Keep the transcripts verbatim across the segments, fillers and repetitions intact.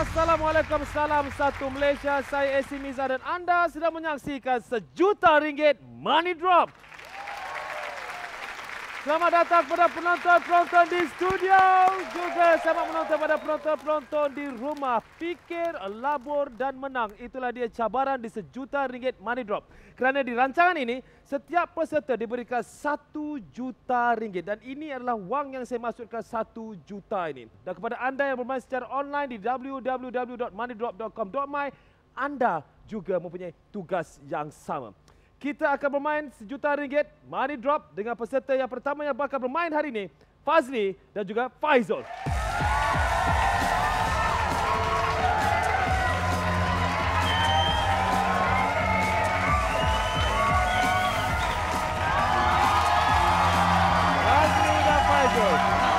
Assalamualaikum, salam satu Malaysia. Saya Esi Miza dan anda sedang menyaksikan sejuta ringgit Money Drop. Selamat datang kepada penonton-penonton di studio. Juga selamat menonton pada penonton-penonton di rumah. Fikir, labur dan menang. Itulah dia cabaran di sejuta ringgit Money Drop. Kerana di rancangan ini, setiap peserta diberikan satu juta ringgit. Dan ini adalah wang yang saya maksudkan satu juta ini. Dan kepada anda yang bermain secara online di w w w dot money drop dot com dot my, anda juga mempunyai tugas yang sama. Kita akan bermain sejuta ringgit Money Drop dengan peserta yang pertama yang bakal bermain hari ini, Fazli dan juga Faizul. Fazli dan Faizul.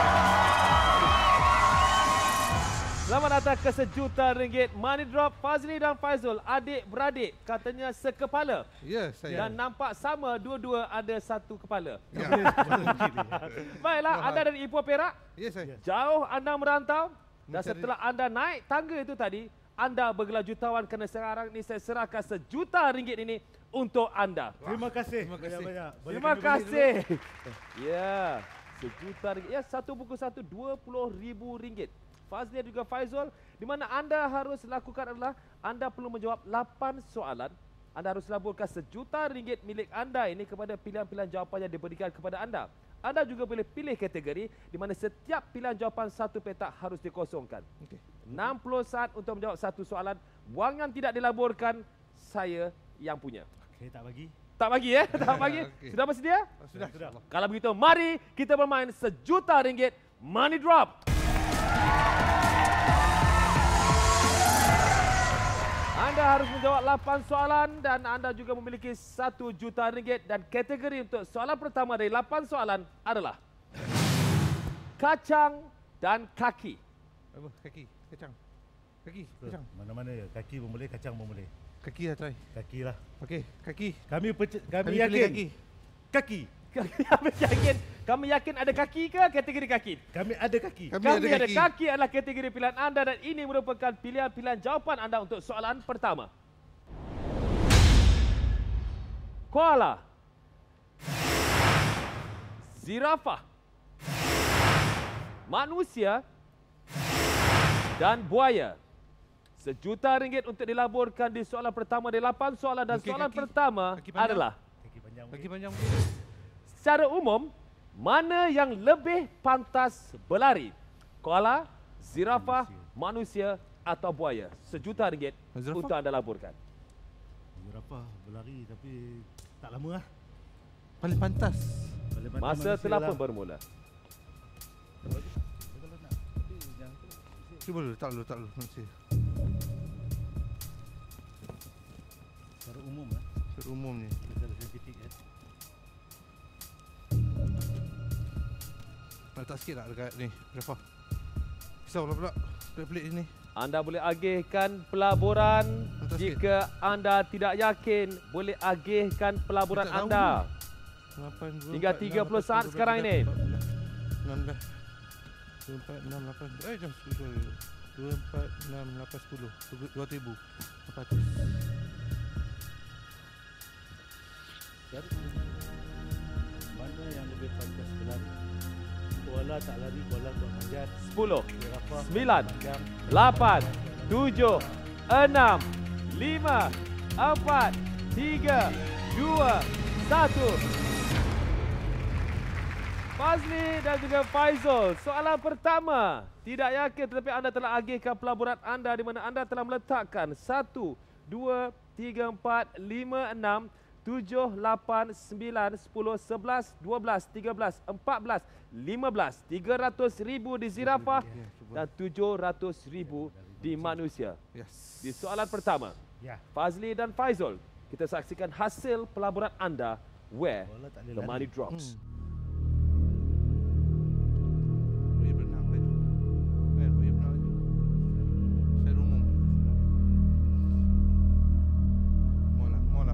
Selamat datang ke sejuta ringgit Money Drop. Fazli dan Faizul, adik-beradik, katanya sekepala. Ya, saya. Dan nampak sama, dua-dua ada satu kepala. Ya. Baiklah, anda dari Ipoh Perak. Ya, saya. Jauh anda merantau. Dan Mencari. setelah anda naik tangga itu tadi, anda bergelar jutawan kerana sekarang ini saya serahkan sejuta ringgit ini untuk anda. Terima kasih. Terima kasih. Banyak-banyak. Terima kasih. Ya, sejuta ringgit. Ya, satu buku satu, dua puluh ribu ringgit. Fazli dan juga Faizul, di mana anda harus lakukan adalah anda perlu menjawab lapan soalan. Anda harus laburkan sejuta ringgit milik anda ini kepada pilihan-pilihan jawapan yang diberikan kepada anda. Anda juga boleh pilih kategori di mana setiap pilihan jawapan satu petak harus dikosongkan. Okey. enam puluh saat untuk menjawab satu soalan. Wang yang tidak dilaburkan, saya yang punya. Okey, tak bagi. Tak bagi ya? Tak bagi? Okey. Sudah bersedia? Sudah, Sudah. Kalau begitu, mari kita bermain sejuta ringgit Money Drop. Anda harus menjawab lapan soalan dan anda juga memiliki satu juta ringgit dan kategori untuk soalan pertama dari lapan soalan adalah kacang dan kaki. Apa? Kaki, kacang. Kaki, kacang. Mana-mana ya. Kaki pun boleh, kacang pun boleh. Kaki lah try. Kaki lah. Okey, kaki. Kami perc- kami, Kami yakin. pilih kaki. Kaki. Kami yakin, kami yakin ada kaki ke kategori kaki? Kami ada kaki. Kami Kami ada ada kaki. kaki adalah kategori pilihan anda dan ini merupakan pilihan-pilihan jawapan anda untuk soalan pertama. Koala, zirafah, manusia dan buaya. Sejuta ringgit untuk dilaburkan di soalan pertama dari lapan soalan dan Mungkin soalan kaki- pertama kaki panjang. adalah Kaki panjang. Kaki boleh. panjang. secara umum mana yang lebih pantas berlari? Koala, zirafah, manusia atau buaya? Sejuta ringgit Zirafah? untuk anda laburkan. Zirafah berlari tapi tak lama lah. Paling pantas. Paling pantas Masa manusia telah lah. pun bermula. Kalau nak, tapi jangan tu. Cuba dulu, tak dulu, tak dulu. Manusia. Secara umum lah. Secara umum ni. Secara saintifik ya. Letak sikit tak dekat ni, Rafa? Pisau lah pula. Pelik-pelik ni. Anda boleh agihkan pelaburan. Atas Jika anda tidak yakin, boleh agihkan pelaburan Tak tahu. anda. lapan, dua, Hingga empat, tiga puluh enam, saat lapan, sekarang tiga, ini. empat belas, enam belas, dua, empat, enam, lapan. Eh, jangan sepuluh. dua, empat, enam, lapan, sepuluh. dua ribu. Empat ratus. Secara umum, mana yang lebih pantas berlari? Koala tak lari, koala buat manjat. sepuluh, Zirafah Sembilan. panjang. lapan, tujuh, enam, lima, empat, tiga, dua, satu. Fazli dan juga Faizul. Soalan pertama. Tidak yakin tetapi anda telah agihkan pelaburan anda di mana anda telah meletakkan satu, dua, tiga, empat, lima, enam, tujuh, lapan, sembilan, sepuluh, sebelas, dua belas, tiga belas, empat belas, lima belas, tiga ratus ribu di zirafah Ya, cuba. dan tujuh ratus ribu di manusia. Yes. Di soalan pertama, Ya. Fazli dan Faizul, kita saksikan hasil pelaburan anda where Koala tak boleh the lari. money drops. Hmm. Boleh berenang laju. Kan, boleh berenang laju. Secara umum. Mola, mola.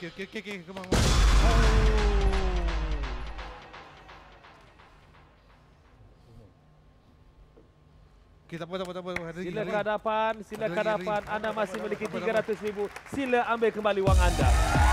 Okey, okey, okey, okey. Come on. Come on. Oh. Okey, tak apa, tak apa, tak apa. Ada Sila lagi. ke hadapan, sila Ada ke lagi, hadapan. lagi. Anda masih memiliki Apa, apa, tiga ratus ribu. Sila ambil kembali wang anda.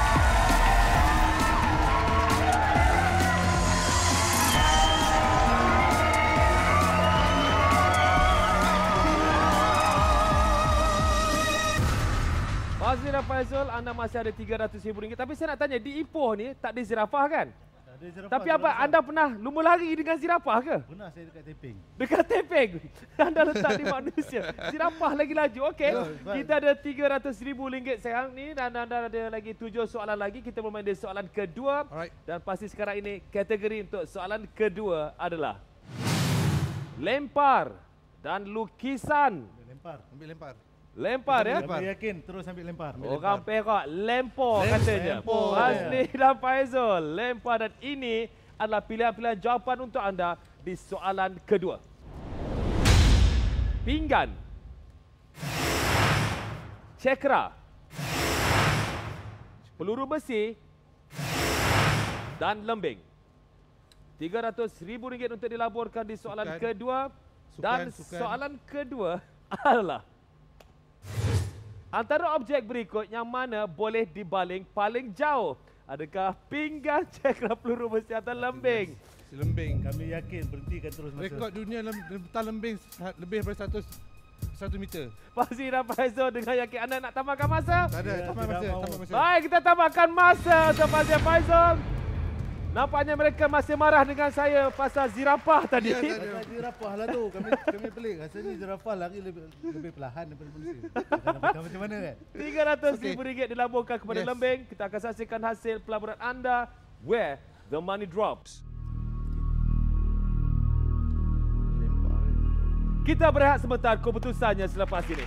Fazli dan Faizul, anda masih ada tiga ratus ribu ringgit. Tapi saya nak tanya, di Ipoh ni tak ada zirafah kan? Ada zirafah, Tapi tak apa, ada anda pernah lumba lari dengan zirafah ke? Pernah saya dekat Teping. Dekat tepeng. Anda letak di manusia. Zirafah lagi laju. Okey. Ya, baik. Kita ada tiga ratus ribu ringgit sekarang ni dan anda ada lagi tujuh soalan lagi. Kita bermain di soalan kedua. Alright. Dan pasti sekarang ini kategori untuk soalan kedua adalah lempar dan lukisan. Ambil lempar. Ambil lempar. Lempar ya. Lempar. Kami yakin terus ambil lempar. Ambil Orang Perak lempar Lem- katanya. lempar. Fazli dan Faizul lempar dan ini adalah pilihan-pilihan jawapan untuk anda di soalan kedua. Pinggan, cekra, peluru besi dan lembing. tiga ratus ribu ringgit untuk dilaburkan di soalan Sukan. kedua. Sukan, Dan sukan. soalan kedua adalah antara objek berikut yang mana boleh dibaling paling jauh? Adakah pinggan, cekra, peluru besi atau lembing? Si lembing. Kami yakin berhentikan terus masa. Rekod dunia lem, letak lembing sa- lebih daripada seratus satu meter. Fazli dan Faizul dengan yakin anda nak tambahkan masa? Tak ada, Ya, tambah tidak masa, mahu. tambah masa. Baik, kita tambahkan masa untuk Fazli dan Faizul. Nampaknya mereka masih marah dengan saya pasal zirafah tadi. Ya, tak ada. Pasal zirafah lah tu. Kami kami pelik. Rasanya zirafah lari lebih, lebih perlahan daripada manusia. Nak fikir macam mana kan? tiga ratus ribu ringgit dilaburkan kepada Yes. lembing. Kita akan saksikan hasil pelaburan anda. Where the money drops. Lempar. Kita berehat sebentar, keputusannya selepas ini.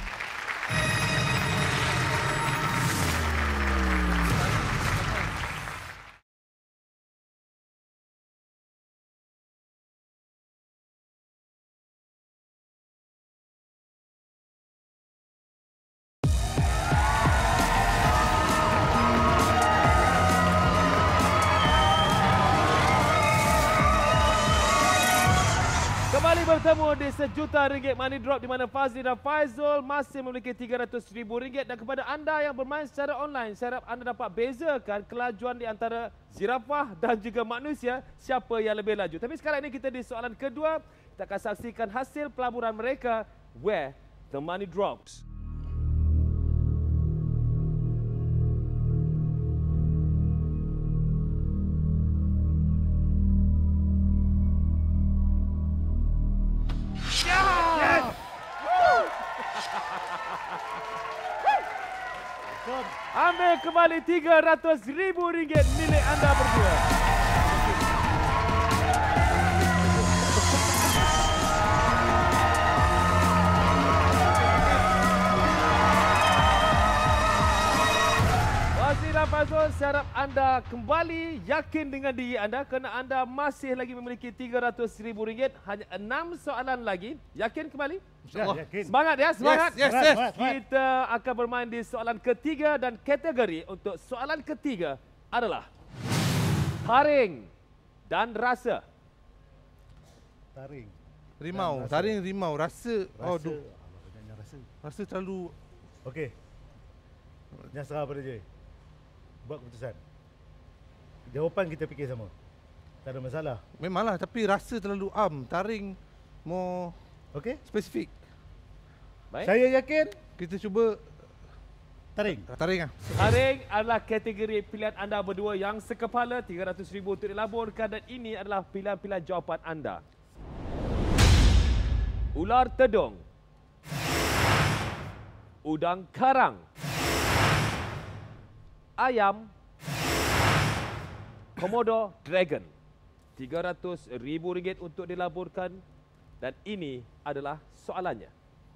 Kembali bertemu di sejuta ringgit money drop di mana Fazli dan Faizul masih memiliki tiga ratus ribu ringgit dan kepada anda yang bermain secara online, saya harap anda dapat bezakan kelajuan di antara zirafah dan juga manusia siapa yang lebih laju. Tapi sekarang ini kita di soalan kedua, kita akan saksikan hasil pelaburan mereka where the money drops. Ambil kembali tiga ratus ribu ringgit milik anda berdua. Fazli dan Faizul, saya harap anda kembali yakin dengan diri anda kerana anda masih lagi memiliki tiga ratus ribu ringgit. Hanya enam soalan lagi. Yakin kembali? InsyaAllah. Ya, yakin. Semangat ya, semangat. Yes, yes, Semangat, yes. semangat, semangat. Kita akan bermain di soalan ketiga dan kategori untuk soalan ketiga adalah taring dan rasa. Taring. Rimau, Rasa. taring rimau, rasa. Rasa. Oh, duh. Allah, banyaknya rasa. Rasa terlalu Okey. Jangan serah pada je. Buat keputusan. Jawapan kita fikir sama. Tak ada masalah. memanglah tapi rasa terlalu am, taring more Okey? spesifik. Baik. Saya yakin Kita cuba taring. taring ah. Taring adalah kategori pilihan anda berdua yang sekepala, tiga ratus ribu untuk dilaburkan dan ini adalah pilihan-pilihan jawapan anda. Ular tedung, udang karang, ayam, Komodo dragon. tiga ratus ribu ringgit untuk dilaburkan dan ini adalah soalannya.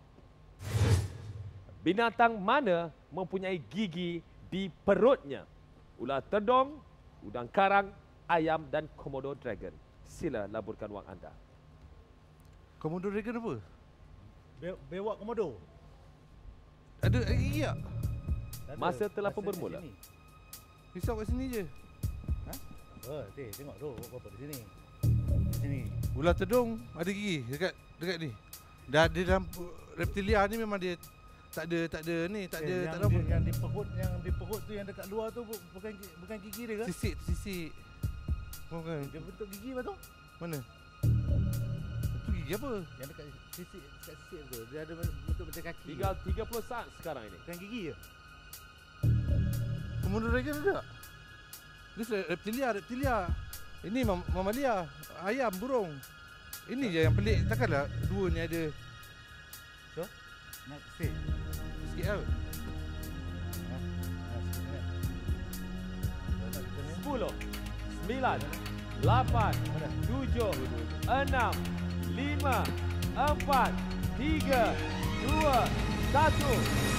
Binatang mana mempunyai gigi di perutnya? Ular tedung, udang karang, ayam dan Komodo dragon. Sila laburkan wang anda. Komodo dragon apa? Be bewak komodo. Ada eh, iya. Tak ada. Masa telah pun Masa di bermula. sini. Risau kat sini je. Ha? Oh, teh, tengok tu apa di sini. Di sini. Ular tedung ada gigi dekat dekat ni. Dah ada dalam reptilia ni memang dia tak ada tak ada ni, tak ada eh, tak yang ada apa. di, yang di perut yang di perut tu yang dekat luar tu bu- bukan gi- bukan gigi dia ke? Sisik, sisik. Bukan. Dia bentuk gigi apa tu? Mana? Itu gigi apa? Yang dekat sisik dekat sisik tu. Dia ada bentuk macam kaki. Tinggal tiga puluh saat sekarang ini. Bukan gigi je. Komodo dragon ada tak? Dia se- reptilia, reptilia. Ini mam- mamalia, ayam, burung. Ini je yang pelik. Takkanlah dua ni ada So, nak stay. sikit tau. Ha? Ha, sikit ni. Dah tak kita ni. sepuluh, sembilan, lapan, Mana? tujuh, enam, lima, empat, tiga, dua, satu.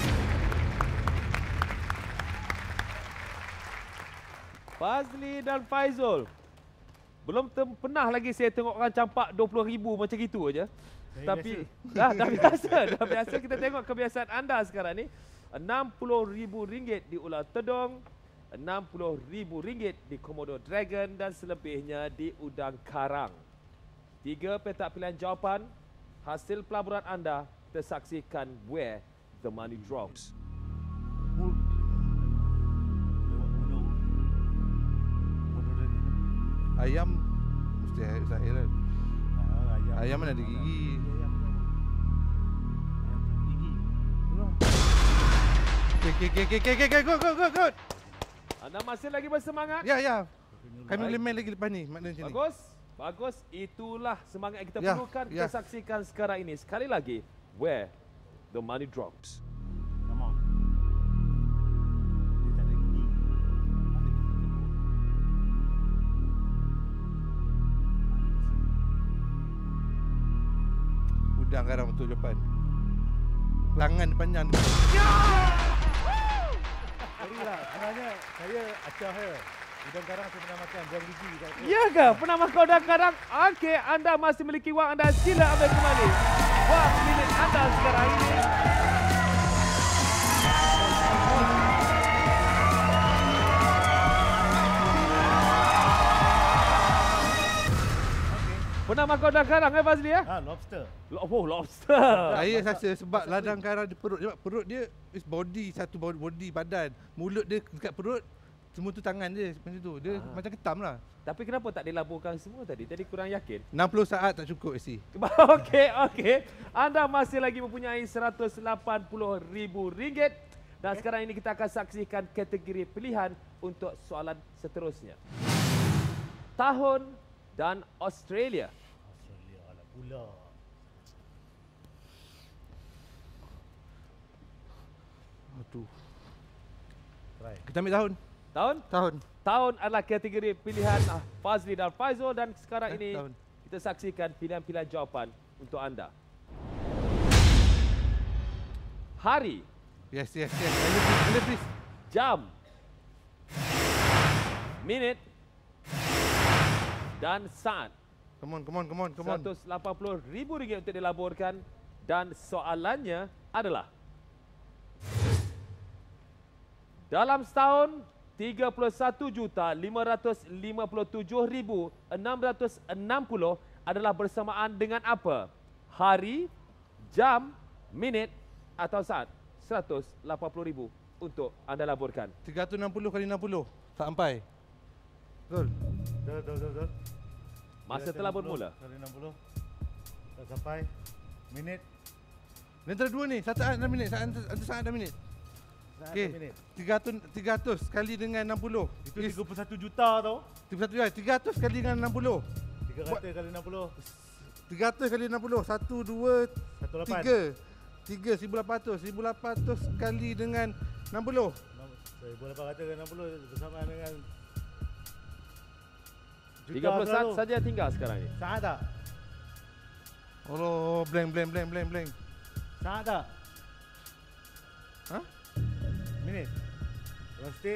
Fazli dan Faizul. Belum tem- pernah lagi saya tengok orang campak dua puluh ribu macam gitu aja. Dah Tapi dah, dah biasa, dah biasa kita tengok kebiasaan anda sekarang ni. enam puluh ribu ringgit di ular tedung, enam puluh ribu ringgit di Komodo Dragon dan selebihnya di udang karang. Tiga petak pilihan jawapan, hasil pelaburan anda tersaksikan where the money drops. Tengok komodo. Komodo dia ni. Ayam mesti saya lah. Ah, ayam. Ayam mana ada gigi? Ayam. Ayam tak gigi. Okey okey okey okey okey okey go go go go. Anda masih lagi bersemangat? Ya ya. Kami Baik. boleh main lagi lepas ni, maknanya macam ni. Bagus. Bagus. Itulah semangat yang kita Ya, perlukan. ya. Kita saksikan sekarang ini. Sekali lagi, where the money drops. Come on. Dia tak ada gigi. Mana gigi tengok? Udang garang betul jawapan. Lengan panjang. Sorry lah, sebenarnya saya acah je. Udang karang saya pernah makan, buang gigi kat perut. Ya ke? Pernah makan udang karang? Okey, anda masih memiliki wang anda. Sila ambil kembali. Wang milik anda sekarang ini. Pernah makan udang karang eh Fazli ya? Ah, lobster. Lo- Oh, lobster. Saya rasa sebab ladang garang di perut, sebab perut dia is body, satu body, body badan. Mulut dia dekat perut, semua tu tangan dia macam tu. Dia Ah. macam ketam lah. Tapi kenapa tak dilaburkan semua tadi? Tadi kurang yakin. enam puluh saat tak cukup isi. Okey, okey. Anda masih lagi mempunyai seratus lapan puluh ribu ringgit. Dan sekarang ini kita akan saksikan kategori pilihan untuk soalan seterusnya. Tahun dan Australia. Australia lah pula. Aduh. Try. Kita ambil tahun. Tahun? Tahun. Tahun adalah kategori pilihan ah, Fazli dan Faizul dan sekarang Eh, ini tahun. kita saksikan pilihan-pilihan jawapan untuk anda. Hari, Yes, yes, yes. Hello, please. Hello, please. jam, minit dan saat. Come on, come on, come on, come on. seratus lapan puluh ribu ringgit untuk dilaburkan dan soalannya adalah dalam setahun tiga puluh satu juta lima ratus lima puluh tujuh ribu enam ratus enam puluh adalah bersamaan dengan apa? Hari, jam, minit atau saat? seratus lapan puluh ribu untuk anda laburkan. tiga ratus enam puluh kali enam puluh. Tak sampai. Betul. Betul, betul, betul, betul. Masa tiga ratus telah enam puluh bermula. Kali enam puluh. Tak sampai. Minit. Di antara dua ni, satu saat dan minit, saat antara saat dan minit. Saat Okey. atau minit. tiga ratus tiga ratus kali dengan enam puluh. Itu Is tiga puluh satu juta tau. tiga puluh satu ya, tiga ratus kali dengan enam puluh. tiga ratus kali enam puluh. tiga ratus kali enam puluh. satu, dua, satu lapan. tiga. tiga, seribu lapan ratus. seribu lapan ratus kali dengan enam puluh. seribu lapan ratus kali enam puluh bersamaan dengan juta tiga puluh saat selalu. saja tinggal sekarang ini. Saat tak? Allah, blank, blank, blank, blank, blank. Saat tak? Ha? Minit. Pasti.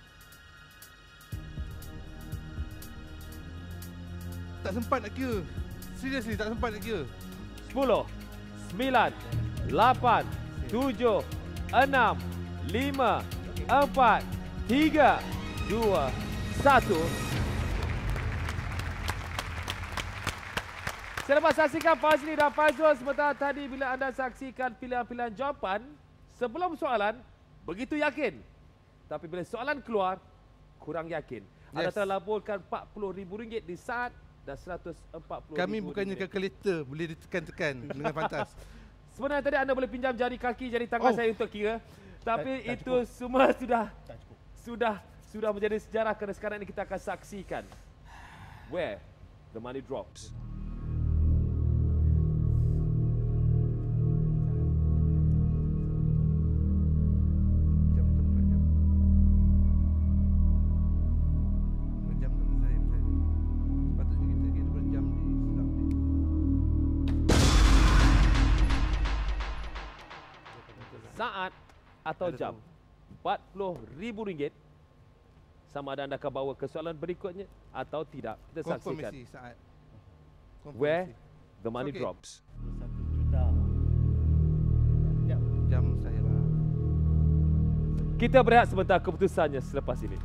Tak sempat nak kira. Seriously, tak sempat nak kira. sepuluh, sembilan, lapan, tujuh, enam, lima, empat, tiga, dua, satu. Selepas saksikan Fazli dan Faizul, sementara tadi bila anda saksikan pilihan-pilihan jawapan, sebelum soalan, begitu yakin. Tapi bila soalan keluar, kurang yakin. Anda Yes. telah laburkan empat puluh ribu ringgit di saat dan seratus empat puluh ribu Kami bukannya kalkulator, boleh ditekan-tekan dengan pantas. Sebenarnya tadi anda boleh pinjam jari kaki, jari tangan Oh. saya untuk kira. Tapi Tak- tak itu semua sudah Tak cukup. sudah sudah menjadi sejarah kerana sekarang ini kita akan saksikan where the money drops. Jam tak pula jam. Jam tak pula saya. saya. Sepatutnya kita kira berjam di Islam ni. Saat atau jam. empat puluh ribu ringgit. Sama ada anda akan bawa ke soalan berikutnya atau tidak. Kita saksikan Konfirmasi saat. where Konfirmasi. the money Okay. drops. Satu juta. Sekejap. Jam saya lah. Kita berehat sebentar, keputusannya selepas ini.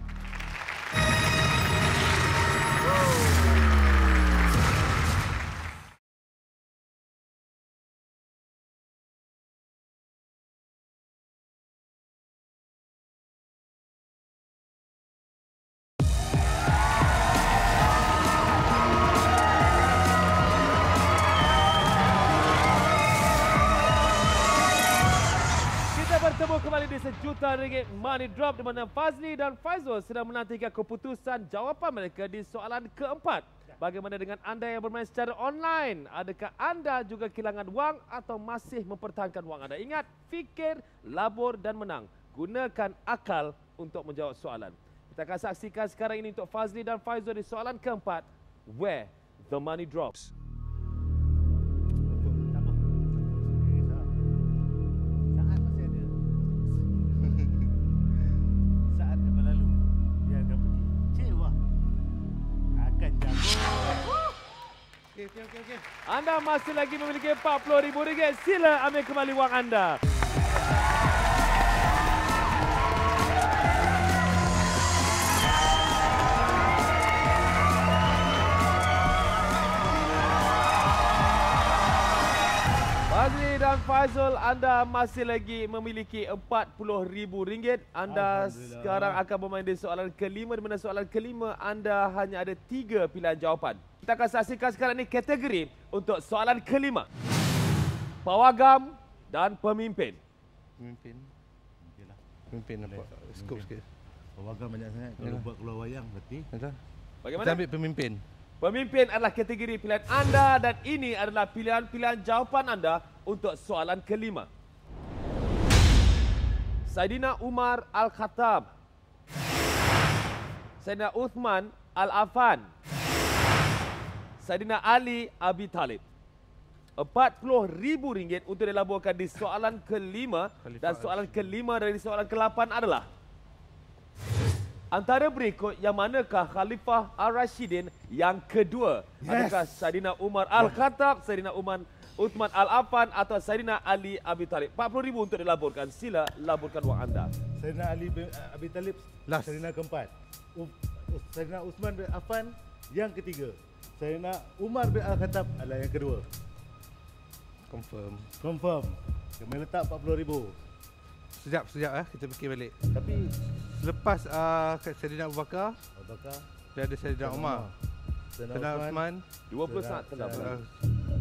Kita bertemu kembali di sejuta ringgit Money Drop di mana Fazli dan Faizul sedang menantikan keputusan jawapan mereka di soalan keempat. Bagaimana dengan anda yang bermain secara online? Adakah anda juga kehilangan wang atau masih mempertahankan wang anda? Ingat, fikir, labur dan menang. Gunakan akal untuk menjawab soalan. Kita akan saksikan sekarang ini untuk Fazli dan Faizul di soalan keempat. Where the money drops. Tak apa. Okey, saat. Saat masih ada. Saat yang berlalu, dia akan pergi. Cewa. Akan jago. Okey, okey, okey, okey. Anda masih lagi memiliki empat puluh ribu ringgit. Sila ambil kembali wang anda. Fazli dan Faizul, anda masih lagi memiliki empat puluh ribu ringgit. Anda Alhamdulillah. sekarang akan bermain di soalan kelima, di mana soalan kelima anda hanya ada tiga pilihan jawapan. Kita akan saksikan sekarang ini kategori untuk soalan kelima. Pawagam dan pemimpin. Pemimpin. Okeylah. Pemimpin nampak. Boleh. Skop Pemimpin. sikit. Pawagam banyak sangat. Kalau Yalah. buat keluar wayang berarti Entah. Bagaimana? Kita ambil pemimpin. Pemimpin adalah kategori pilihan anda dan ini adalah pilihan-pilihan jawapan anda untuk soalan kelima. Saidina Umar Al-Khattab, Saidina Uthman Al-Affan, Saidina Ali Abi Talib. empat puluh ribu ringgit untuk dilaburkan di soalan kelima. Khalifah Dan soalan kelima dari soalan kelapan adalah antara berikut yang manakah Khalifah Ar-Rashidin yang kedua? Yes. Adakah Saidina Umar Al-Khattab, Saidina Umar Uthman Al-Affan atau Saidina Ali Abi Talib? empat puluh ribu untuk dilaburkan. Sila laburkan wang anda. Saidina Ali bin Abi Talib Last. Saidina keempat. U- Saidina Uthman bin Affan yang ketiga. Saidina Umar bin Al-Khattab adalah yang kedua. Confirm. Confirm. Kami letak empat puluh ribu. Sekejap, sekejap eh. Kita fikir balik. Tapi Selepas uh, Saidina Abu Bakar, Abu Bakar, dia ada Saidina Umar. Saidina Saidina Uthman, Uthman. dua puluh saat Saidina- telah Uh,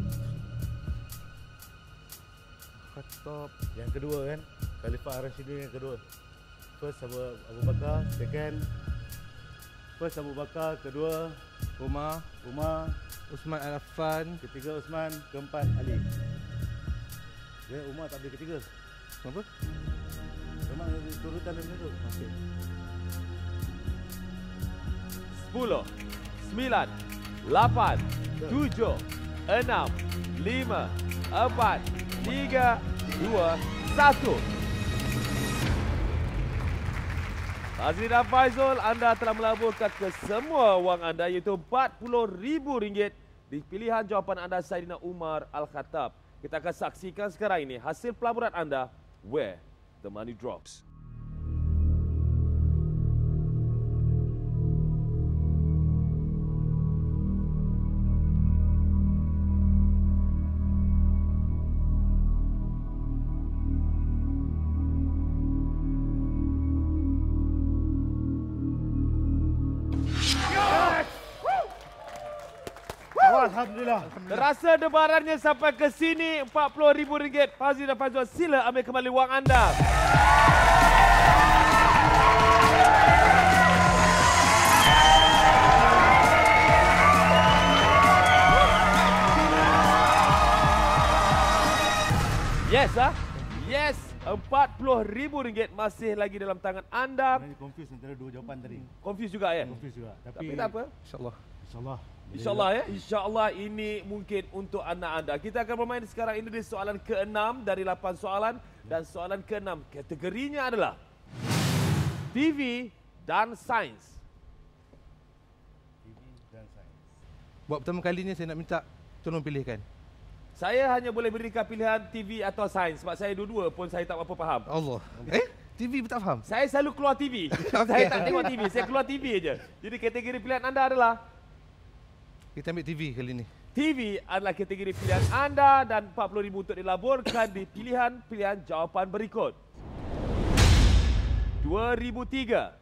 Khattab. yang kedua kan. Khalifah Ar-Rashidin yang kedua. First Abu, Abu Bakar, second First Abu Bakar, kedua Umar. Umar, Uthman Al-Affan. ketiga Uthman, keempat Ali. Dia Umar tak boleh ketiga. Apa? Memang turutan dia tu. Okey. sepuluh, sembilan, lapan, tujuh, enam, lima, empat, tiga, dua, satu. Fazli dan Faizul, anda telah melaburkan ke semua wang anda iaitu empat puluh ribu ringgit di pilihan jawapan anda Saidina Umar Al-Khattab. Kita akan saksikan sekarang ini hasil pelaburan anda where the money drops. Alhamdulillah. Terasa debarannya sampai ke sini, empat puluh ribu ringgit. Fazli dan Faizul, sila ambil kembali wang anda. Yes, ah, yes. empat puluh ribu ringgit masih lagi dalam tangan anda. Sebenarnya confuse antara dua jawapan tadi. Confuse juga ya? Confuse juga. Tapi, Tapi tak apa. InsyaAllah. InsyaAllah. InsyaAllah ya. InsyaAllah ini mungkin untuk anak anda. Kita akan bermain sekarang ini di soalan keenam dari lapan soalan. Dan soalan keenam kategorinya adalah T V dan sains. T V dan sains. Buat pertama kalinya saya nak minta tolong pilihkan. Saya hanya boleh berikan pilihan T V atau sains. Sebab saya dua-dua pun saya tak apa faham. Allah. Eh? T V tak faham? Saya selalu keluar T V. Saya tak tengok T V. Saya keluar T V je. Jadi kategori pilihan anda adalah Kita ambil T V kali ni. T V adalah kategori pilihan anda dan empat puluh ribu untuk dilaburkan di pilihan-pilihan jawapan berikut. dua ribu tiga,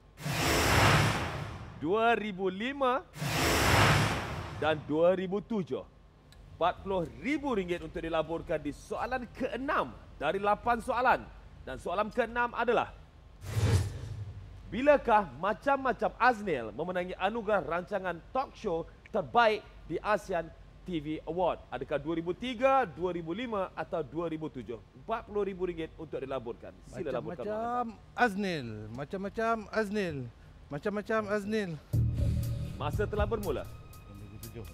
dua ribu lima dan dua ribu tujuh. empat puluh ribu ringgit untuk dilaburkan di soalan keenam dari lapan soalan. Dan soalan keenam adalah bilakah Macam-Macam Aznil memenangi anugerah rancangan talk show terbaik di ASEAN T V Award? Adakah dua ribu tiga, dua ribu lima atau dua ribu tujuh? empat puluh ribu ringgit untuk dilaburkan. Sila laburkan. Macam-macam Aznil. Macam-macam Aznil. Macam-macam Aznil. Masa telah bermula. dua ribu tujuh.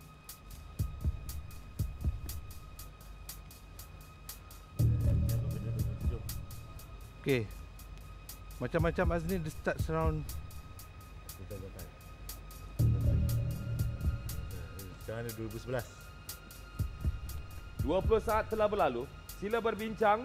Okey. Macam-macam Aznil dia start around Betul, betul. Sekarang ada dua ribu sebelas. dua puluh saat telah berlalu. Sila berbincang.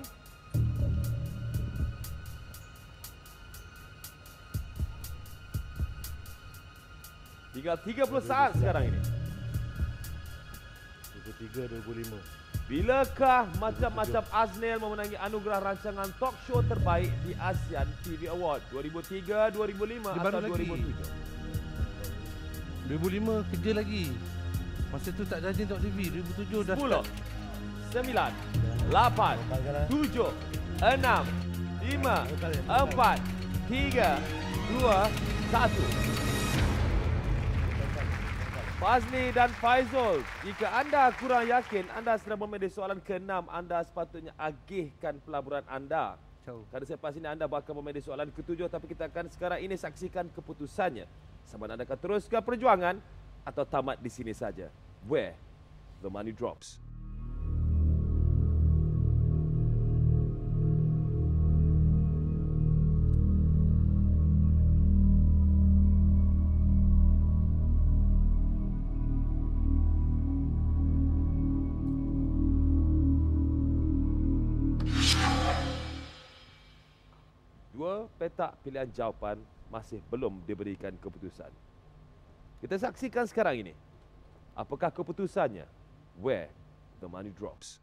Tinggal tiga puluh saat sekarang ini. dua ribu tiga, dua ribu lima. Bilakah Macam-Macam Aznil memenangi anugerah rancangan talk show terbaik di ASEAN T V Award? dua ribu tiga, dua ribu lima Dia atau baru dua ribu tujuh? lagi. dua ribu lima kerja lagi. Masa tu tak rajin tengok T V. dua ribu tujuh dah sepuluh, start. sembilan, lapan, tujuh, enam, lima, empat, tiga, dua, satu. Fazli dan Faizul, jika anda kurang yakin anda sedang bermain di soalan keenam, anda sepatutnya agihkan pelaburan anda. Ciao. Kerana selepas ini anda bakal bermain di soalan ketujuh, tapi kita akan sekarang ini saksikan keputusannya. Sama ada anda akan teruskan perjuangan atau tamat di sini saja. Where the money drops. Dua petak pilihan jawapan masih belum diberikan keputusan. Kita saksikan sekarang ini. Apakah keputusannya? Where the money drops.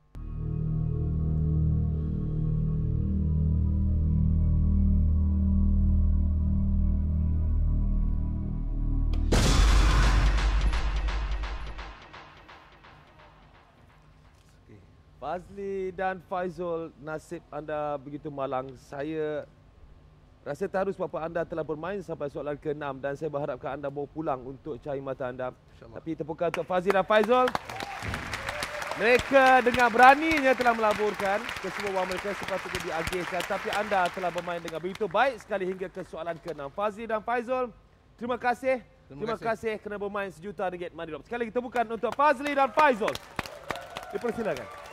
Fazli dan Faizul, nasib anda begitu malang. Saya rasa terharu sebab anda telah bermain sampai soalan keenam dan saya berharapkan anda bawa pulang untuk cahaya mata anda. Tapi tepukan untuk Fazli dan Faizul. Mereka dengan beraninya telah melaburkan kesemua wang mereka sepatutnya diagihkan. Tapi anda telah bermain dengan begitu baik sekali hingga ke soalan keenam. Fazli dan Faizul, terima kasih. Terima, terima kasih. kasih kerana bermain sejuta ringgit money drop. Sekali lagi tepukan untuk Fazli dan Faizul. Dipersilakan.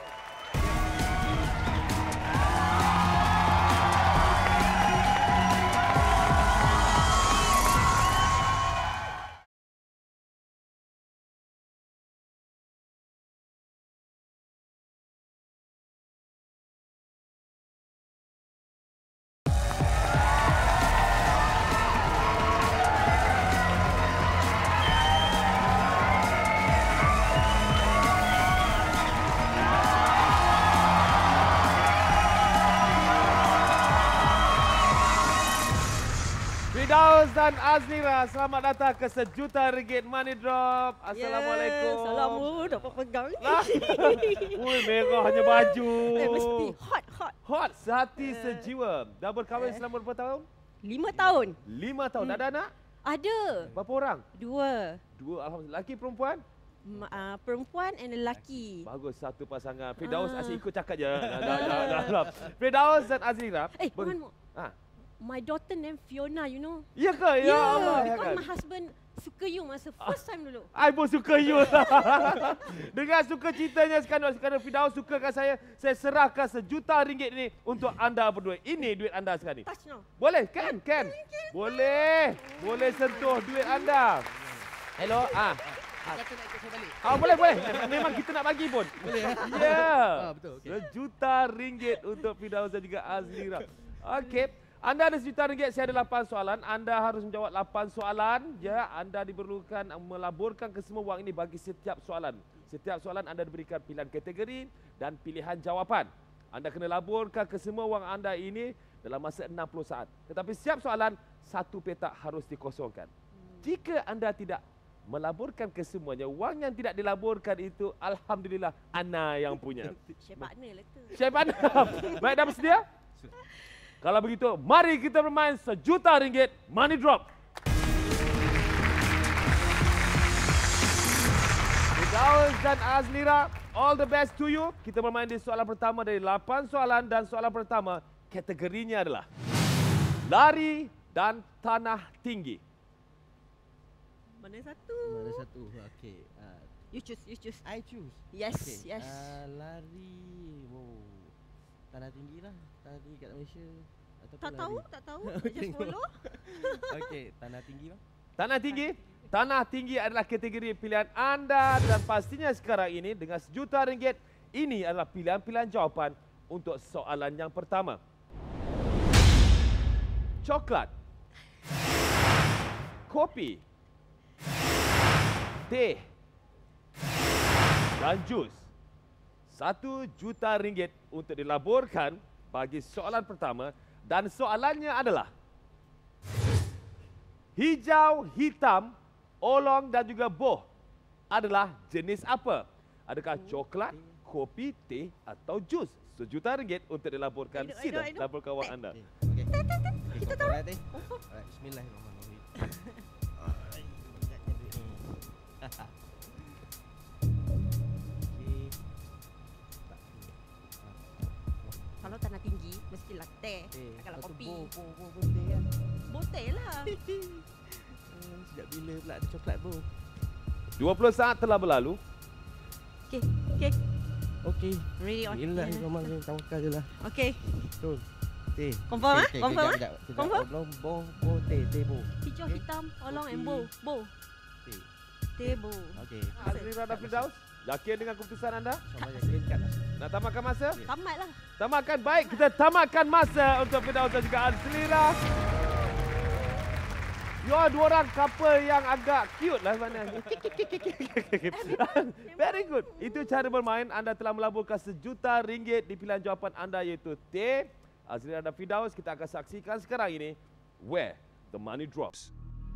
dan Azlira, selamat datang ke Sejuta Ringgit Money Drop. Assalamualaikum. Yeah, Assalamualaikum, dapat pegang ni. Lah. Ui, merahnya baju. Eh, mesti hot, hot. Hot, sehati Eh. sejiwa. Dah berkahwin Eh. selama berapa tahun? Lima tahun. Lima tahun. Hmm. Dah ada anak? Ada. Berapa orang? Dua. Dua, alhamdulillah. Laki perempuan? Ma, uh, perempuan and lelaki. Bagus, satu pasangan. Firdaus Ah. asyik ikut cakap je. Dah, dah, dah, dah, dah. Firdaus dan Azlira. Eh, ber- one more. Ah. My daughter named Fiona, you know. Ya ke? Ya, Yeah, Allah. Ya because kan? my husband suka you masa first time dulu. I pun suka you. Dengan suka citanya sekarang, sekarang Firdaus sukakan saya, saya serahkan sejuta ringgit ini untuk anda berdua. Ini duit anda sekarang ni. Touch now. Boleh kan? Kan? Boleh. Boleh sentuh duit anda. Hello. Ah. Kata nak ikut saya balik. Ah, boleh, boleh. Memang kita nak bagi pun. Boleh ya? Ya. Ah, betul. Okay. Sejuta ringgit untuk Firdaus dan juga Azlira. Okey. Anda ada sejuta ringgit, saya ada lapan soalan. Anda harus menjawab lapan soalan. Ya, anda diperlukan melaburkan ke semua wang ini bagi setiap soalan. Setiap soalan anda diberikan pilihan kategori dan pilihan jawapan. Anda kena laburkan ke semua wang anda ini dalam masa enam puluh saat. Tetapi setiap soalan, satu petak harus dikosongkan. Jika anda tidak melaburkan ke semuanya, wang yang tidak dilaburkan itu, alhamdulillah, ana yang punya. Share partner lah tu. Chef Ana. Baik, dah bersedia? Kalau begitu, mari kita bermain sejuta ringgit Money Drop. Firdaus dan Azlira, all the best to you. Kita bermain di soalan pertama dari lapan soalan dan soalan pertama kategorinya adalah lari dan tanah tinggi. Mana satu? Mana satu? Okey. Uh, You choose, you choose. I choose. Yes, Okay. yes. Uh, lari. Wow. Tanah tinggi lah. Tanah tinggi kat Malaysia. Ataupun Tak tahu, lari. tak tahu. I just follow. Okey, tanah tinggi bang. Tanah tinggi? Tanah tinggi adalah kategori pilihan anda dan pastinya sekarang ini dengan sejuta ringgit, ini adalah pilihan-pilihan jawapan untuk soalan yang pertama. Coklat, kopi, teh dan jus. Satu juta ringgit untuk dilaburkan bagi soalan pertama dan soalannya adalah hijau, hitam, olong dan juga boh adalah jenis apa? Adakah coklat, kopi, teh atau jus? Sejuta ringgit untuk dilaburkan. I know, I Sila know, I know. laburkan wang anda. Okey. Okey. Kita tahu. Alright, bismillahirrahmanirrahim. Kalau tanah tinggi, mestilah teh. Eh, Kalau satu kopi, Bo, bo, bo, bo, teh kan. boteh lah. Hmm, sejak bila pula ada coklat bo? dua puluh saat telah berlalu. Okay, okay. Okey. Ready on. Bismillahirrahmanirrahim. Tawakal je lah. Okay. Betul. Teh. Confirm Teh, ah? teh, Confirm kejap, ah? kejap, kejap. Confirm? Oblong, bo, bo, teh, teh, bo. Hijau, Okay. hitam, olong and Kopi. bow. Bow. Teh. Teh bow. Okey. Azlira dan Firdaus, yakin dengan keputusan anda? Sama yakin kan? Nak tamatkan masa? Ya. Tamat lah. Tamatkan, baik. Kita tamatkan masa untuk Firdaus dan juga Azlira. You are dua orang couple yang agak cute lah sebenarnya. Very good. Itu cara bermain. Anda telah melaburkan sejuta ringgit di pilihan jawapan anda iaitu teh. Azlira dan Firdaus, kita akan saksikan sekarang ini where the money drops.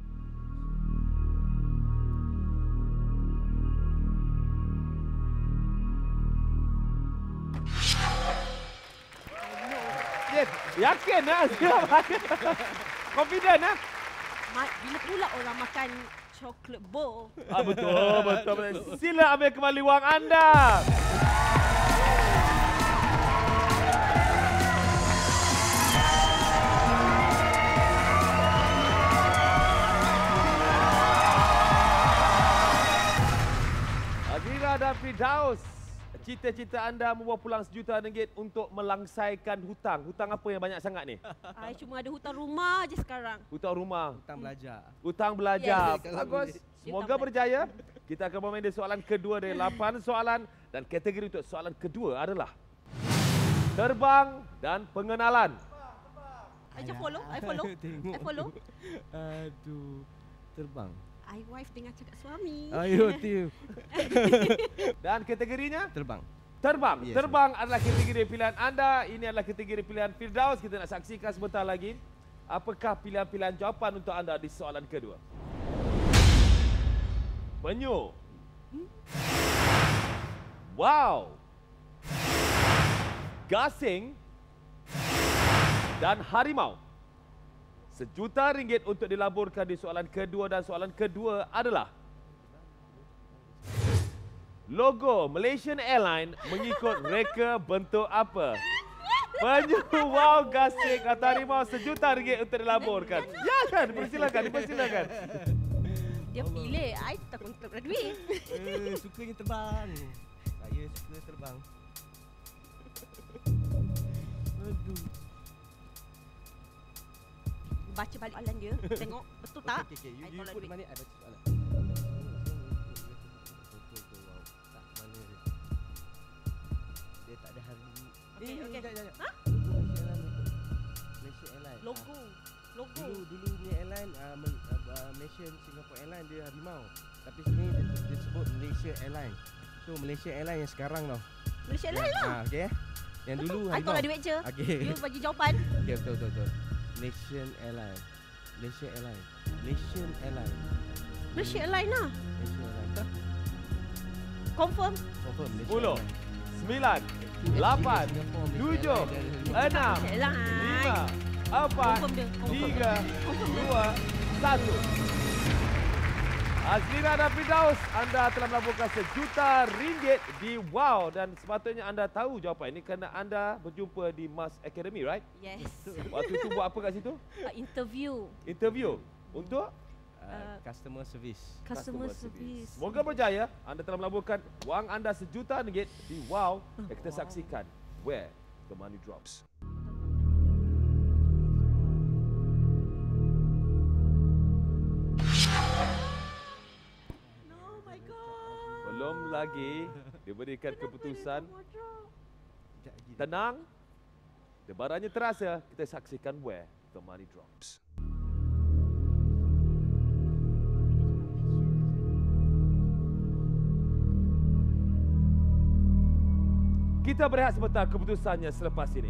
Yes, yakin lah Azlira. Confident lah. Ma- bila pula orang makan coklat bow? Ah, betul, betul, betul. Sila ambil kembali wang anda. Azlira dan Firdaus, cita-cita anda membawa pulang sejuta ringgit untuk melangsaikan hutang. Hutang apa yang banyak sangat ni? I cuma ada hutang rumah je sekarang. Hutang rumah, Hutang belajar. hutang belajar. Yes, kalau Bagus. boleh. Semoga Hutang berjaya. Kita akan bermain di soalan kedua dari lapan soalan dan kategori untuk soalan kedua adalah terbang dan pengenalan. I just follow, I follow, Tengok. I follow. Aduh. Terbang. I wife dengan cakap suami. Ayo, tiu. Dan kategorinya Terbang. terbang. Yes, Terbang adalah kategori pilihan anda. Ini adalah kategori pilihan Firdaus. Kita nak saksikan sebentar lagi. Apakah pilihan-pilihan jawapan untuk anda di soalan kedua? Penyu. Wow. Gasing dan harimau. Sejuta ringgit untuk dilaburkan di soalan kedua dan soalan kedua adalah logo Malaysian Airlines mengikut reka bentuk apa? Penyu, wow, gasing atau harimau, sejuta ringgit untuk dilaburkan. Ya kan, dipersilakan, dipersilakan. Dia pilih, I takut tak ada duit. Eh, sukanya terbang. Saya suka terbang. Aduh. Baca balik soalan dia, tengok betul tak? Okey, okey. You, I you tolak put duit. mana? I baca soalan. Betul ke? Wow. Tak, mana dia? Dia tak ada hari ni. Okey, Eh, okey. jap, jap, jap. Ha? Malaysia Airlines. Logo. Logo. Dulu, dulu ni airline, uh, uh, Malaysia Singapore Airline dia harimau. Tapi sini dia, dia sebut Malaysia Airline. So Malaysia Airline yang sekarang tau. Malaysia lain lah. Ah, okey. Yang dulu I harimau. tolak duit je. Okey. You bagi jawapan. Okey, betul, betul, betul. Malaysian Airline. Malaysia Airline. Malaysian Airline. Malaysia lain lah. Malaysia Airline. Betul? Confirm. Confirm Malaysia Sepuluh, Airline. sembilan, lapan, Singapore, Malaysia tujuh, Airline dari- enam, Malaysia lain. lima, empat, Confirm dia. Confirm. tiga, Confirm dia. dua, satu. Azrina dan Firdaus, anda telah melaburkan sejuta ringgit di Wow, dan sepatutnya anda tahu jawapan ini kerana anda berjumpa di Mas Academy, right? Yes. Waktu itu buat apa kat situ? Uh, interview. Interview untuk Uh, customer service. Customer service. Semoga berjaya. Anda telah melaburkan wang anda sejuta ringgit di Wow. Dan kita saksikan where the money drops. Oh my god. Belum lagi diberikan keputusan. Sekejap lagi. Tenang. Debarannya terasa. Kita saksikan where the money drops. Kita berehat sebentar keputusannya selepas ini.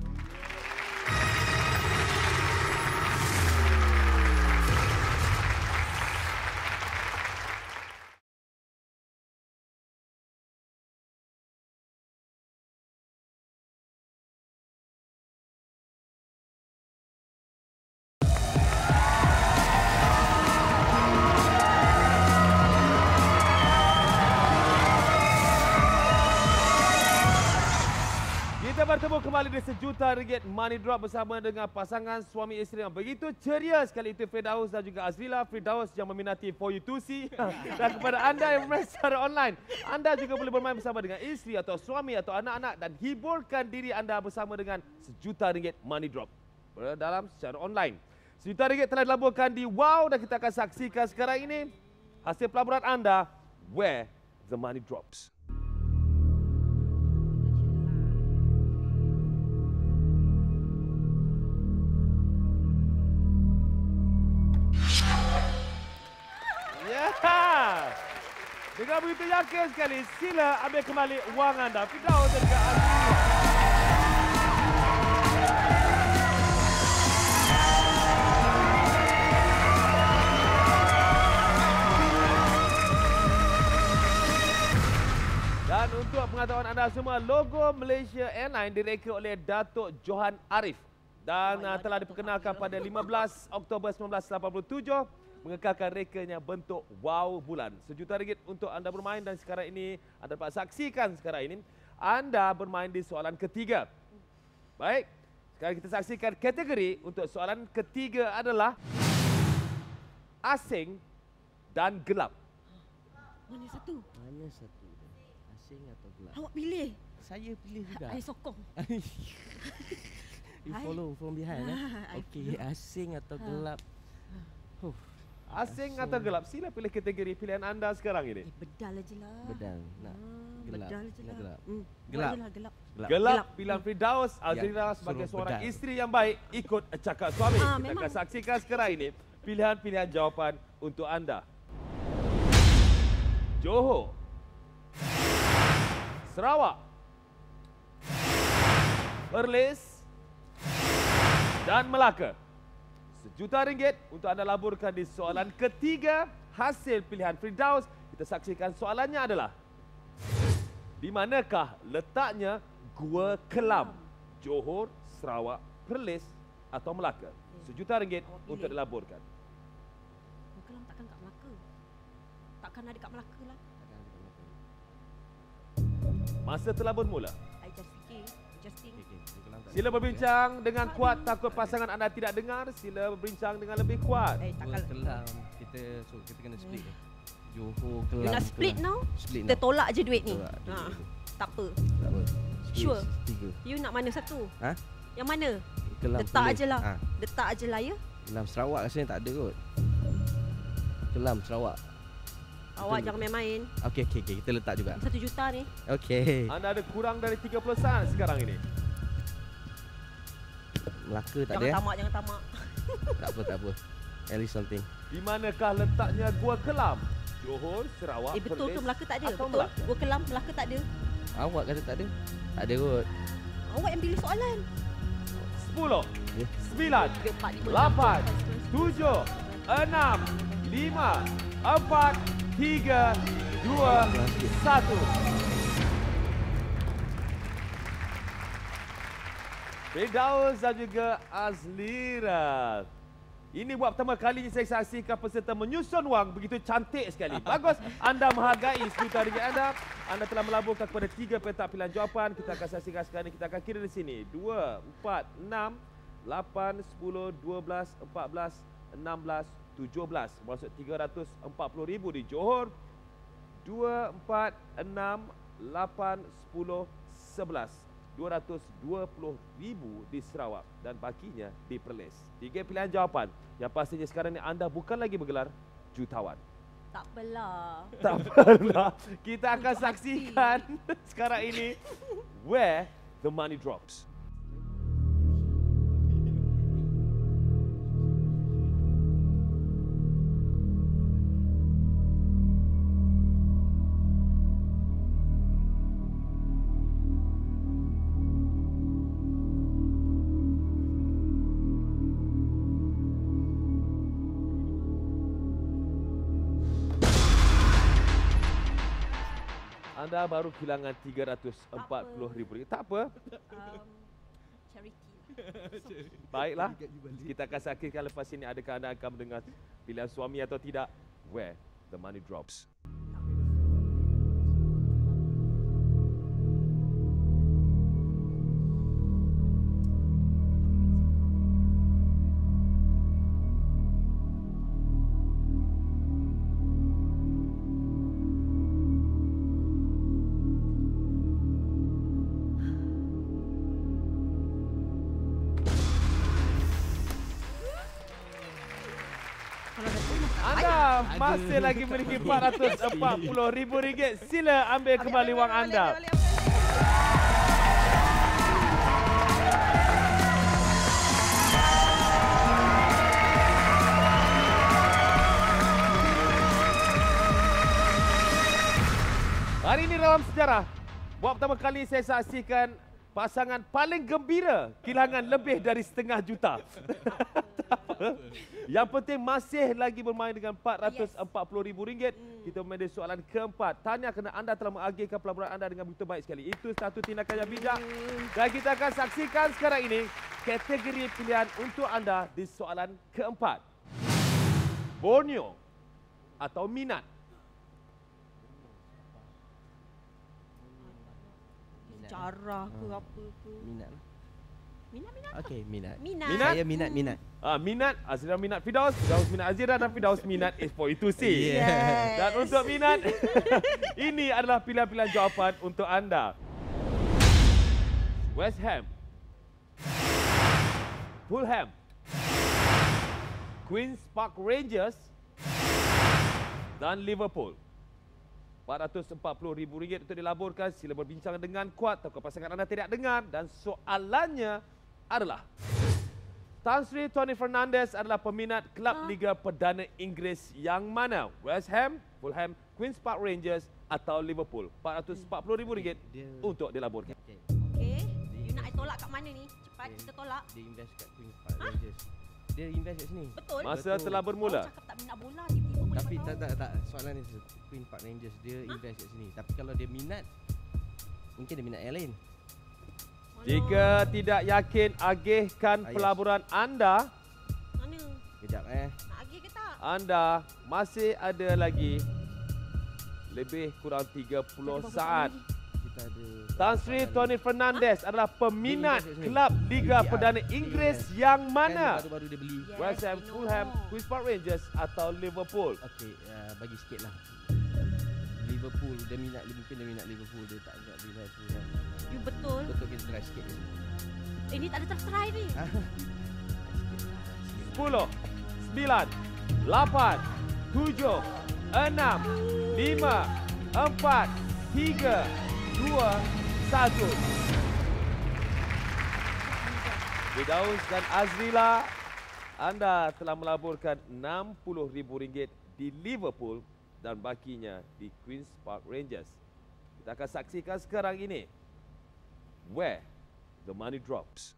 Kita bertemu kembali di sejuta ringgit money drop bersama dengan pasangan suami isteri yang begitu ceria sekali, itu Firdaus dan juga Azrila. Firdaus yang meminati For You To See. Dan kepada anda yang bermain secara online, anda juga boleh bermain bersama dengan isteri atau suami atau anak-anak dan hiburkan diri anda bersama dengan sejuta ringgit money drop dalam secara online. Sejuta ringgit telah dilaburkan di Wow dan kita akan saksikan sekarang ini hasil pelaburan anda where the money drops. Ya. Dengan begitu yakin sekali, sila ambil kembali wang anda. Firdaus dan juga Azrila. Dan untuk pengetahuan anda semua, logo Malaysia Airlines direka oleh Datuk Johan Arif dan Oh, uh, telah diperkenalkan pada lima belas Oktober seribu sembilan ratus lapan puluh tujuh, mengekalkan rekanya bentuk wow bulan. Sejuta ringgit untuk anda bermain dan sekarang ini anda dapat saksikan sekarang ini anda bermain di soalan ketiga. Baik, sekarang kita saksikan kategori untuk soalan ketiga adalah asing dan gelap. Mana satu? Mana satu? Asing atau gelap? Awak pilih. Saya pilih juga. I sokong. You I- follow from behind eh? Ah, I Okey, follow. asing atau Ha. gelap? Huh. Asing atau gelap? Sila pilih kategori pilihan anda sekarang ini. Eh, bedal aja lah. Bedal. Nak Ah, gelap. Bedal je Nak lah. gelap. Hmm. Gelap. Buat je lah, gelap. gelap. Gelap, Gelap. pilihan Firdaus. Azrila Ya, sebagai suruh seorang bedal. isteri yang baik ikut cakap suami. Ah, Kita memang. akan saksikan sekarang ini pilihan-pilihan jawapan untuk anda. Johor, Sarawak, Perlis dan Melaka. Sejuta ringgit untuk anda laburkan di soalan ketiga. Hasil pilihan Firdaus. Kita saksikan soalannya adalah, di manakah letaknya Gua Kelam? Johor, Sarawak, Perlis atau Melaka? Sejuta ringgit Oh, untuk dilaburkan. Gua Kelam takkan kat Melaka. Takkan ada kat Melaka lah. Masa telah bermula. I just fikir. Just think. Okay, okay. Kelam tak Sila ada. berbincang dengan kuat, takut pasangan anda tidak dengar. Sila berbincang dengan lebih kuat. Eh, Gua takkan. Kelam. Kita so kita kena split ni. Johor Kelam. You nak split Kelam. now? Split Kita now. tolak je duit ni. Tolak duit Ha. tu. Tak apa. Tak apa. Split Sure. Tiga. You nak mana satu? Ha? Yang mana? Kelam. Letak boleh. je lah. Ha. Letak je lah ya. Kelam Sarawak rasanya tak ada kot. Kelam Sarawak. Awak Betul. jangan main-main. Okey okey okey, kita letak juga. Satu juta ni. Okey. Anda ada kurang dari tiga puluh saat sekarang ini. Melaka tak ada. Jangan eh? tamak, jangan tamak. Tak apa tak apa. At least something. Di manakah letaknya Gua Kelam? Johor, Sarawak, Eh betul Perlis tu Melaka tak ada. atau Betul. Melaka? Gua Kelam Melaka tak ada. Awak kata tak ada? Tak ada kot. Awak yang pilih soalan. Sepuluh, Ya. sembilan, Tiga, empat, lima, lapan, enam, tujuh, tujuh, enam, lima, empat, tiga, dua, satu. Firdaus dan juga Azlira. Ini buat pertama kalinya saya saksikan peserta menyusun wang begitu cantik sekali. Bagus, anda menghargai sejuta ringgit anda. Anda telah melaburkan kepada tiga petak pilihan jawapan. Kita akan saksikan sekarang ini. Kita akan kira di sini. dua, empat, enam, lapan, sepuluh, dua belas, empat belas, enam belas, tujuh belas. Maksud tiga ratus empat puluh ribu di Johor. dua, empat, enam, lapan, sepuluh, sebelas. dua ratus dua puluh ribu di Sarawak dan bakinya di Perlis. Tiga pilihan jawapan. Yang pastinya sekarang ini anda bukan lagi bergelar jutawan. Tak apalah. Tak pernah. Kita akan Untuk hati. saksikan sekarang ini where the money drops. Anda baru kehilangan tiga ratus empat puluh ribu ringgit. Tak apa. Um, charity. Baiklah. Kita akan saksikan lepas ini adakah anda akan mendengar pilihan suami atau tidak. Where the money drops. Kalau dah tu nak Anda masih lagi memiliki empat ratus empat puluh ribu ringgit. Sila ambil kembali wang anda. Hari ini dalam sejarah, buat pertama kali saya saksikan pasangan paling gembira kehilangan lebih dari setengah juta. Tak apa. Yang penting masih lagi bermain dengan empat ratus empat puluh ribu ringgit. Kita main di soalan keempat. Tanya kerana anda telah mengagihkan pelaburan anda dengan begitu baik sekali. Itu satu tindakan yang bijak. Dan kita akan saksikan sekarang ini kategori pilihan untuk anda di soalan keempat. Borneo atau minat. Sejarah ke Ah. apa ke. Minat lah. Minat, minat. Okey, minat. Minat. Minat? Saya minat minat. Ah, minat, Azira minat Firdaus, Firdaus minat Azira dan Firdaus minat A four itu C. Yeah. Yes. Dan untuk minat, ini adalah pilihan-pilihan jawapan untuk anda. West Ham, Fulham, Queen's Park Rangers dan Liverpool. empat ratus empat puluh ribu ringgit untuk dilaburkan. Sila berbincang dengan kuat. Takut pasangan anda tidak dengar. Dan soalannya adalah, Tan Sri Tony Fernandes adalah peminat klub Liga Perdana Inggeris yang mana? West Ham, Fulham, Queen's Park Rangers atau Liverpool? empat ratus empat puluh ribu ringgit Dia untuk dilaburkan. okey. Okey. You nak I tolak kat mana ni? Cepat Okey. kita tolak. Dia invest kat Queen's Park Rangers. dia invest kat sini. Betul. Masa Betul. telah bermula. Awak cakap tak minat bola, tiba-tiba boleh Tapi buat tak tahu. tak tak soalan ni Queen Park Rangers dia invest kat sini. Tapi kalau dia minat mungkin dia minat yang lain. Mana? Jika tidak yakin, agihkan Ah, yes. pelaburan anda. Mana? Kejap eh. Nak agih ke tak? Anda masih ada lagi lebih kurang tiga puluh Kita ada berapa saat. lagi? Kita ada Tan Sri Tony Fernandes adalah peminat Dia invest kat sini. kelab Liga P P R. Perdana Inggeris yang Kan mana? baru-baru dia beli. Yes, West Ham, we know. Fulham, Queen's Park Rangers atau Liverpool? Okey, uh, bagi sikit lah. Liverpool, dia minat, mungkin dia minat Liverpool, dia tak minat Liverpool. Kan. You betul. Betul kita try sikit je. Eh, ni tak ada tertry ni. Ah, sikit lah, sikit. sepuluh, sembilan, lapan, tujuh, enam, lima, empat, tiga, dua, satu. Firdaus dan Azrila, anda telah melaburkan enam puluh ribu ringgit di Liverpool dan bakinya di Queen's Park Rangers. Kita akan saksikan sekarang ini where the money drops.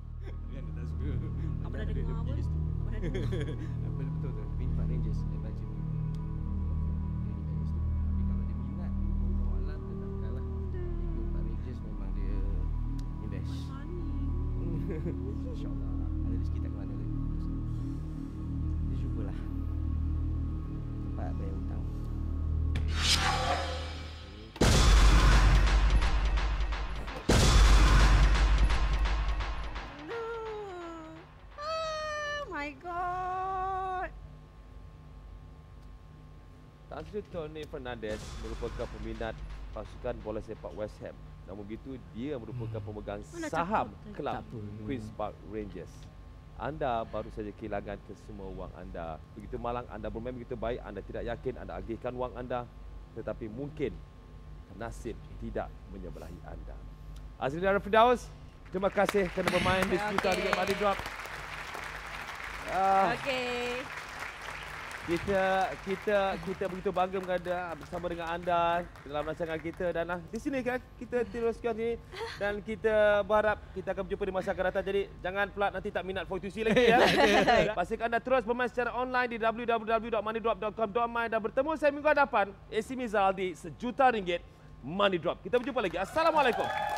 Tak pernah dengar apa. Tak pernah dengar. Apa betul tu? Queen Park Rangers dia baca ni. Dia invest tu. Tapi kalau dia minat, Allah Alam dia takkan lah. Queen Park Rangers memang dia invest. InsyaAllah. Ada rezeki tak ke mana lagi. Dia cubalah. Cepat bayar hutang. No. Oh my god. Tan Sri Tony Fernandes merupakan peminat pasukan bola sepak West Ham. Namun begitu, dia merupakan pemegang Mana saham cakap tadi? kelab Tak apa. Queen's Park Rangers. Anda baru saja kehilangan kesemua wang anda. Begitu malang, anda bermain begitu baik, anda tidak yakin, anda agihkan wang anda. Tetapi mungkin nasib tidak menyebelahi anda. Azri dan Firdaus, terima kasih kerana bermain di sejuta ringgit Money Drop. Ah, Okey. Kita kita kita begitu bangga berada bersama dengan anda dalam rancangan kita dan ah, di sini kan kita teruskan ni dan kita berharap kita akan berjumpa di masa akan datang. Jadi jangan pula nanti tak minat Fortusi lagi ya. Pastikan anda terus bermain secara online di w w w dot money drop dot com dot my dan bertemu saya minggu hadapan A C Mizal di sejuta ringgit Money Drop. Kita berjumpa lagi. Assalamualaikum.